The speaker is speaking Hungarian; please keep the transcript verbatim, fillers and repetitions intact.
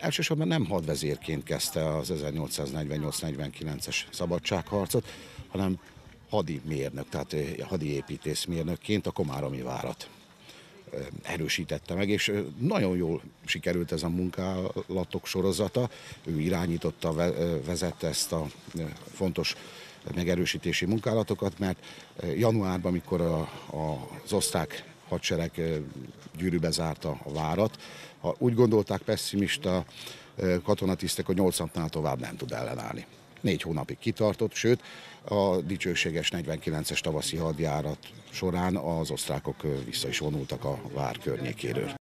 elsősorban nem hadvezérként kezdte az ezernyolcszáznegyvennyolc-negyvenkilences szabadságharcot, hanem hadi mérnök, tehát hadi építészmérnökként a komáromi várat erősítette meg, és nagyon jól sikerült ez a munkálatok sorozata. Ő irányította, vezette ezt a fontos megerősítési munkálatokat, mert januárban, amikor a, a, az osztrák hadsereg gyűrűbe zárta a várat, úgy gondolták pesszimista katonatisztek, hogy nyolc napnál tovább nem tud ellenállni. Négy hónapig kitartott, sőt a dicsőséges negyvenkilences tavaszi hadjárat során az osztrákok vissza is vonultak a vár környékéről.